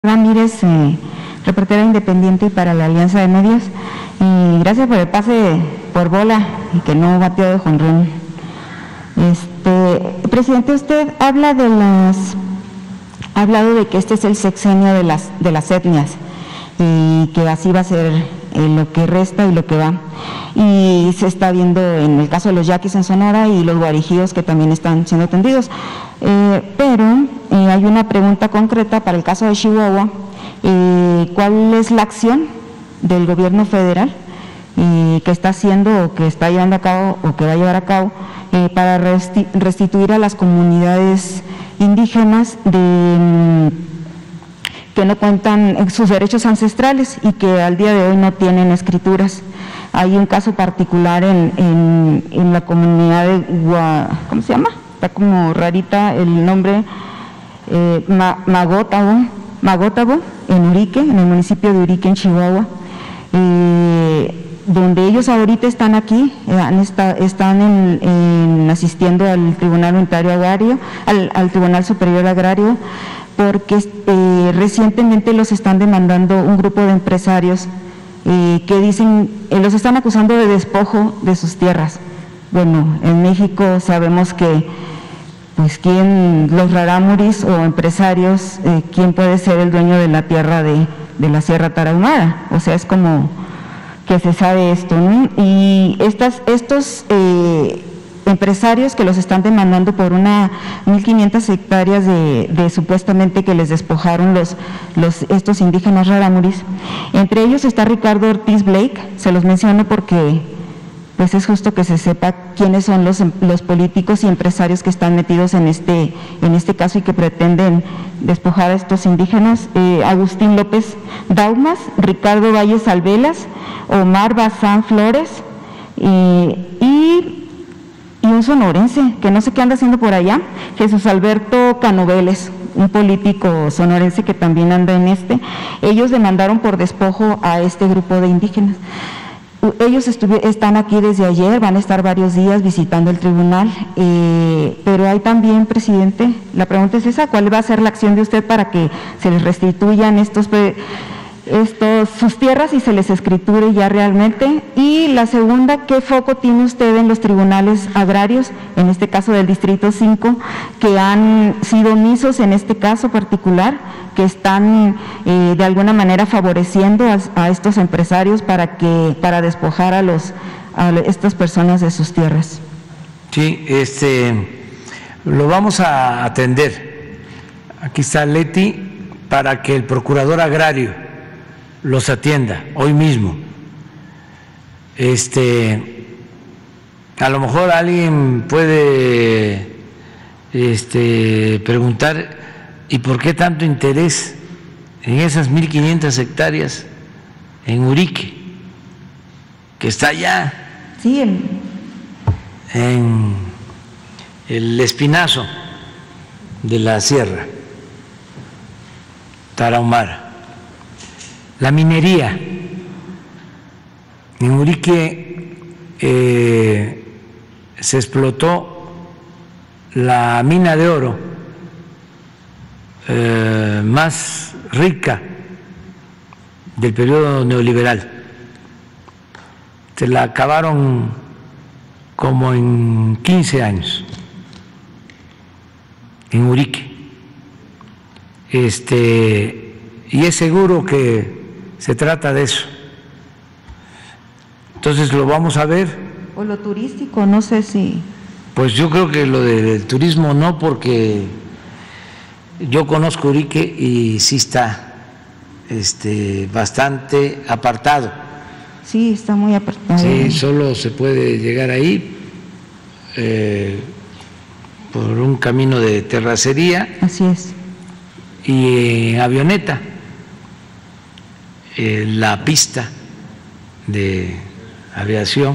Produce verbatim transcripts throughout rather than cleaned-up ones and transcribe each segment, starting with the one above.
Ramírez, eh, reportera independiente para la Alianza de Medios, y gracias por el pase por bola y que no bateó de jonrón. Este, presidente, usted habla de las, ha hablado de que este es el sexenio de las, de las etnias y que así va a ser eh, lo que resta y lo que va. Y se está viendo en el caso de los yaquis en Sonora y los guarijíos que también están siendo atendidos. Eh, pero eh, hay una pregunta concreta para el caso de Chihuahua. Eh, ¿Cuál es la acción del gobierno federal eh, que está haciendo o que está llevando a cabo o que va a llevar a cabo eh, para resti restituir a las comunidades indígenas de, que no cuentan sus derechos ancestrales y que al día de hoy no tienen escrituras? Hay un caso particular en, en, en la comunidad de Gua, ¿cómo se llama? Está como rarita el nombre, eh, Ma, Magótabo, Magótabo, en Urique, en el municipio de Urique, en Chihuahua, eh, donde ellos ahorita están aquí, eh, han está, están en, en, asistiendo al Tribunal Unitario Agrario, al, al Tribunal Superior Agrario, porque eh, recientemente los están demandando un grupo de empresarios eh, que dicen, eh, los están acusando de despojo de sus tierras. Bueno, en México sabemos que pues quién, los rarámuris o empresarios, eh, quién puede ser el dueño de la tierra de, de la Sierra Tarahumara, o sea, es como que se sabe esto, ¿no? Y estas, estos eh, empresarios que los están demandando por una mil quinientas hectáreas de, de supuestamente que les despojaron los, los, estos indígenas rarámuris, entre ellos está Ricardo Ortiz Blake, se los menciono porque pues es justo que se sepa quiénes son los, los políticos y empresarios que están metidos en este, en este caso y que pretenden despojar a estos indígenas. Eh, Agustín López Daumas, Ricardo Valles Alvelas, Omar Bazán Flores eh, y, y un sonorense, que no sé qué anda haciendo por allá, Jesús Alberto Canoveles, un político sonorense que también anda en este. Ellos demandaron por despojo a este grupo de indígenas. Ellos están aquí desde ayer, van a estar varios días visitando el tribunal, eh, pero hay también, presidente, la pregunta es esa, ¿cuál va a ser la acción de usted para que se les restituyan estos, estos, sus tierras y se les escriture ya realmente? Y la segunda, ¿qué foco tiene usted en los tribunales agrarios, en este caso del Distrito cinco, que han sido omisos en este caso particular, que están eh, de alguna manera favoreciendo a, a estos empresarios para que para despojar a los a estas personas de sus tierras? Sí, este lo vamos a atender. Aquí está Leti para que el procurador agrario los atienda hoy mismo. Este a lo mejor alguien puede este preguntar, ¿y por qué tanto interés en esas mil quinientas hectáreas en Urique, que está allá sí, en... en el espinazo de la Sierra Tarahumara? La minería en Urique, eh, se explotó la mina de oro Eh, más rica del periodo neoliberal. Se la acabaron como en quince años en Urique. Este, y es seguro que se trata de eso. Entonces lo vamos a ver. O lo turístico, no sé si. Pues yo creo que lo del turismo no, porque yo conozco Urique y sí está este, bastante apartado. Sí, está muy apartado. Sí, solo se puede llegar ahí eh, por un camino de terracería. Así es. Y en avioneta, eh, la pista de aviación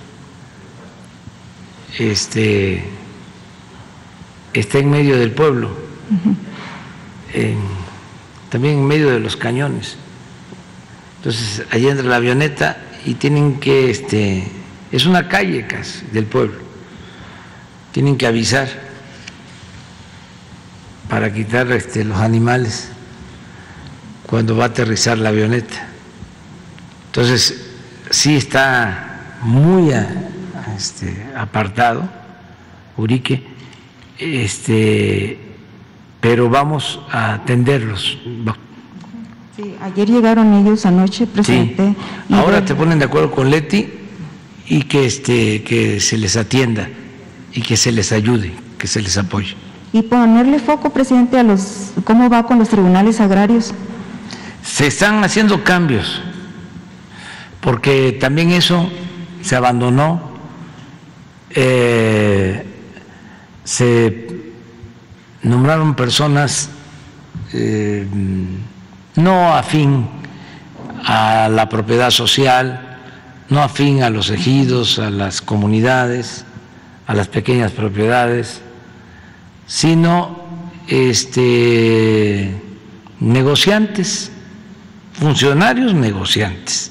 este, está en medio del pueblo. Uh-huh. En, también en medio de los cañones. Entonces allí entra la avioneta y tienen que, este, es una calle casi del pueblo, tienen que avisar para quitar este, los animales cuando va a aterrizar la avioneta. Entonces, sí está muy a, este, apartado, Urique, este, pero vamos a atenderlos. Sí, ayer llegaron ellos anoche, presidente. Sí. Ahora de... te ponen de acuerdo con Leti y que, este, que se les atienda y que se les ayude, que se les apoye. Y ponerle foco, presidente, a los cómo va con los tribunales agrarios. Se están haciendo cambios, porque también eso se abandonó, eh, se nombraron personas eh, no afín a la propiedad social, no afín a los ejidos, a las comunidades, a las pequeñas propiedades, sino este, negociantes, funcionarios negociantes.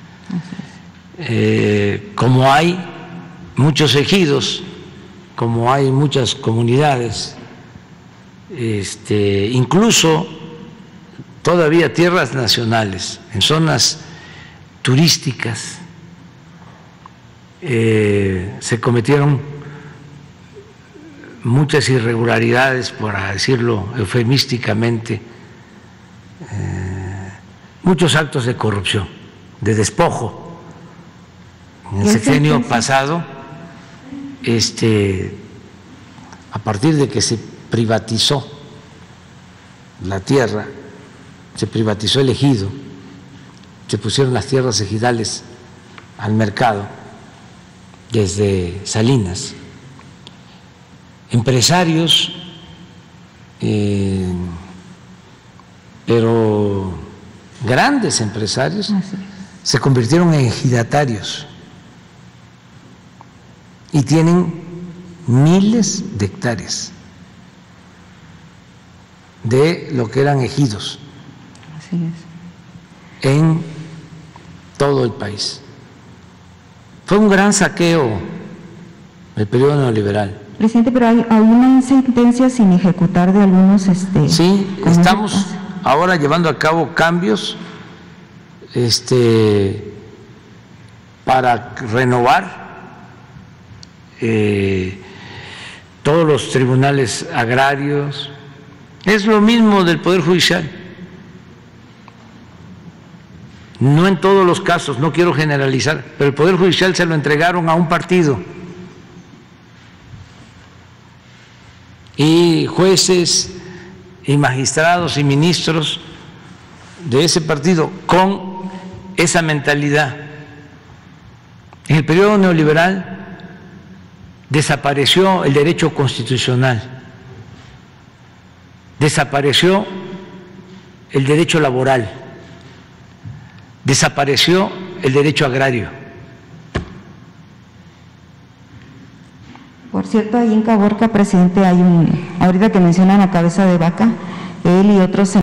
Eh, como hay muchos ejidos, como hay muchas comunidades, este, incluso todavía tierras nacionales, en zonas turísticas, eh, se cometieron muchas irregularidades, por decirlo eufemísticamente, eh, muchos actos de corrupción, de despojo. En el sexenio pasado, este, a partir de que se privatizó la tierra, se privatizó el ejido, se pusieron las tierras ejidales al mercado desde Salinas. Empresarios, eh, pero grandes empresarios, se convirtieron en ejidatarios y tienen miles de hectáreas de lo que eran ejidos. Así es. En todo el país. Fue un gran saqueo el periodo neoliberal. Presidente, pero hay, hay una sentencia sin ejecutar de algunos... Este, sí, estamos ahora llevando a cabo cambios este, para renovar eh, todos los tribunales agrarios. Es lo mismo del Poder Judicial. No en todos los casos, no quiero generalizar, pero el Poder Judicial se lo entregaron a un partido. Y jueces y magistrados y ministros de ese partido con esa mentalidad. En el periodo neoliberal desapareció el derecho constitucional, desapareció el derecho laboral, desapareció el derecho agrario. Por cierto, ahí en Caborca, presidente, hay un, ahorita que mencionan a Cabeza de Vaca, él y otros